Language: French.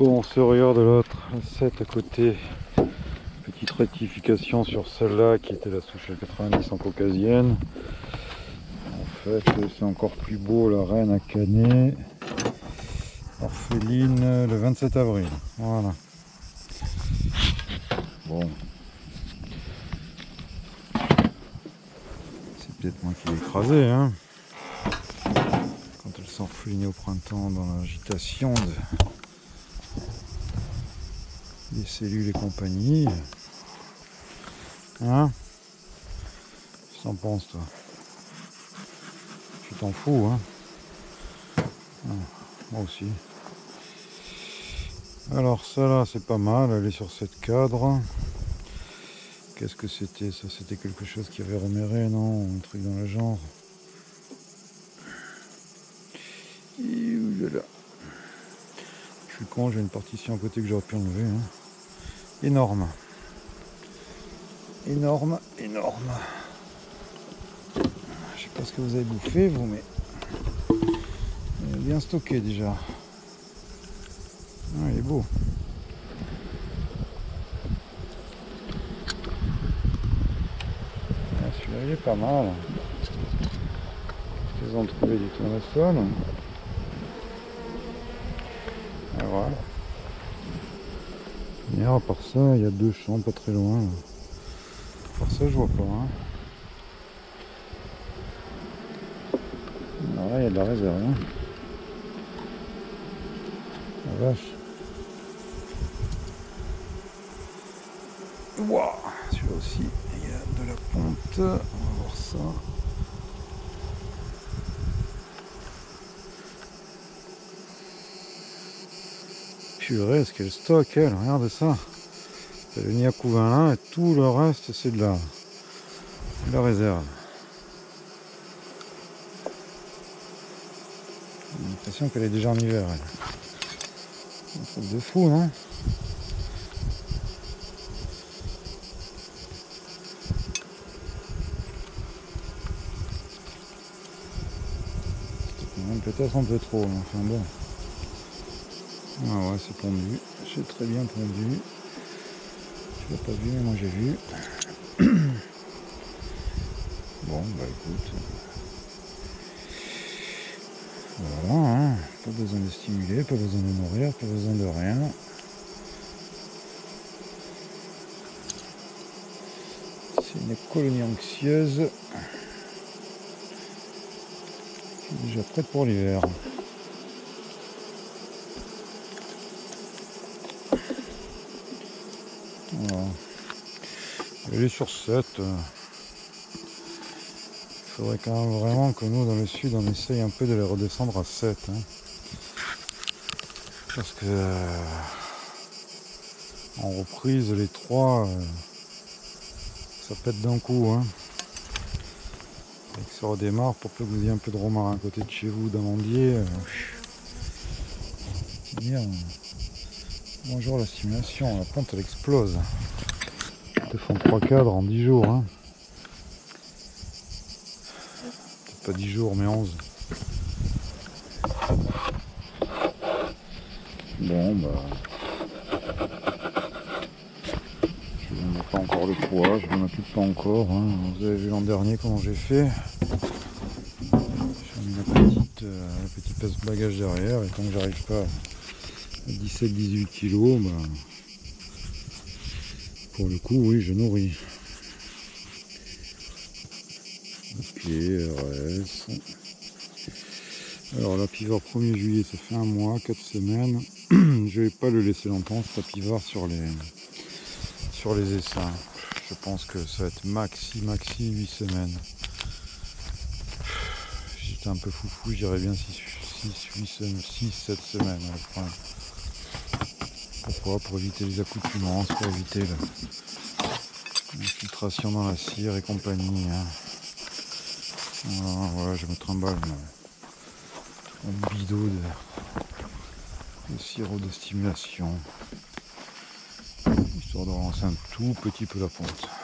Bon, on se regarde l'autre, la 7 à côté. Petite rectification sur celle-là qui était la souche à 90 en caucasienne. En fait, c'est encore plus beau, la reine à canet. Orpheline le 27 avril. Voilà. Bon. C'est peut-être moi qui l'ai écrasé, hein. Quand elle s'orphelinait au printemps dans l'agitation des cellules et compagnie. Hein? Qu'est-ce que t'en penses, toi? Tu t'en fous, hein? Ah, moi aussi. Alors ça là, c'est pas mal, elle est sur cette cadre. Qu'est-ce que c'était ça? C'était quelque chose qui avait reméré, non? Un truc dans le genre. Et là. Je suis con, j'ai une partition à côté que j'aurais pu enlever. Hein. Énorme. Énorme, énorme. Je sais pas ce que vous avez bouffé, vous, mais il est bien stocké déjà. Ah, il est beau. Ah, celui-là, il est pas mal. Ils ont trouvé du tournesol. Et voilà. Et à part ça, il y a deux champs pas très loin. Là. À part ça, je vois pas. Hein. Alors là, il y a de la réserve. Hein. La vache. Waouh, celui-là aussi, il y a de la ponte. On va voir ça. Purée, est-ce qu'elle stocke, elle? Regarde ça. C'est le nid à couvain là, et tout le reste, c'est de la réserve. J'ai l'impression qu'elle est déjà en hiver, elle. Un truc de fou, non? Peut-être un peu trop, mais enfin bon. Ah ouais, c'est pondu. C'est très bien pondu. Tu l'as pas vu, mais moi j'ai vu. Bon, bah écoute. Voilà, hein. Pas besoin de stimuler, pas besoin de nourrir, pas besoin de rien. C'est une colonie anxieuse. Qui est déjà prête pour l'hiver. Voilà. Elle est sur 7. Il faudrait quand même vraiment que nous, dans le sud, on essaye un peu de les redescendre à 7. Hein. Parce que en reprise, les 3, ça pète d'un coup. Hein. Et que ça redémarre pour que vous ayez un peu de romarin à côté de chez vous, d'amandier. Bonjour la stimulation, la plante elle explose. Ils te font 3 cadres en 10 jours. Hein. Peut-être pas 10 jours, mais 11. Bon, bah. Je ne mets pas encore le poids, je ne m'occupe pas encore. Hein. Vous avez vu l'an dernier comment j'ai fait. J'ai mis la petite pèse bagage derrière et tant que j'arrive pas à 17-18 kg, bah, pour le coup, oui, je nourris. Ok, RS. Alors, la pivard 1er juillet, ça fait un mois, 4 semaines. Je vais pas le laisser longtemps, ce pivard sur les essaims. Je pense que ça va être maxi 8 semaines. J'étais un peu foufou, je dirais bien 6-7 semaines. Pourquoi? Pour éviter les accoutuments, pour éviter l'infiltration dans la cire et compagnie. Hein. Voilà, je me trimballe un bidon de sirop de stimulation. Histoire de relancer un tout petit peu la ponte.